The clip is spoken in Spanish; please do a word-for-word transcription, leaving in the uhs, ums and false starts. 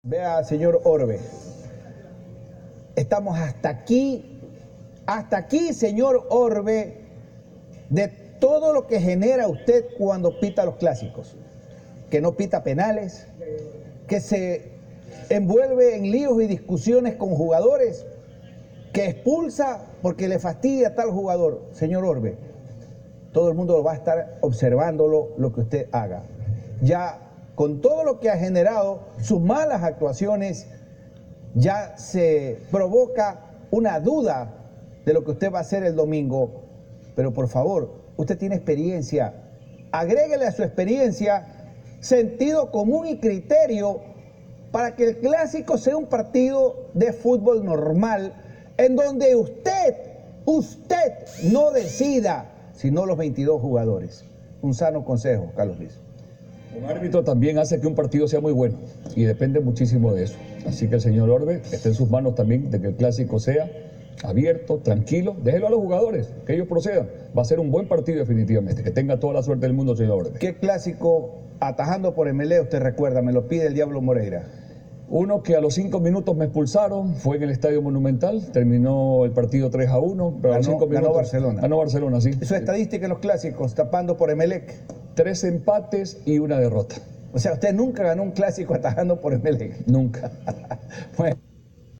Vea, señor Orbe, estamos hasta aquí, hasta aquí, señor Orbe, de todo lo que genera usted cuando pita los clásicos, que no pita penales, que se envuelve en líos y discusiones con jugadores, que expulsa porque le fastidia a tal jugador. Señor Orbe, todo el mundo va a estar observándolo, lo que usted haga. Ya con todo lo que ha generado, sus malas actuaciones, ya se provoca una duda de lo que usted va a hacer el domingo. Pero por favor, usted tiene experiencia, agréguele a su experiencia sentido común y criterio para que el clásico sea un partido de fútbol normal, en donde usted, usted no decida, sino los veintidós jugadores. Un sano consejo, Carlos Luis. Un árbitro también hace que un partido sea muy bueno y depende muchísimo de eso. Así que el señor Orbe está en sus manos también de que el clásico sea abierto, tranquilo. Déjelo a los jugadores, que ellos procedan. Va a ser un buen partido definitivamente. Que tenga toda la suerte del mundo, señor Orbe. ¿Qué clásico atajando por M L E usted recuerda? Me lo pide el Diablo Moreira. Uno que a los cinco minutos me expulsaron, fue en el Estadio Monumental, terminó el partido tres a uno, pero ganó, a los cinco minutos, ganó Barcelona. Ganó Barcelona, sí. Su estadística en los clásicos, tapando por Emelec. Tres empates y una derrota. O sea, usted nunca ganó un clásico atajando por Emelec. Nunca. Bueno.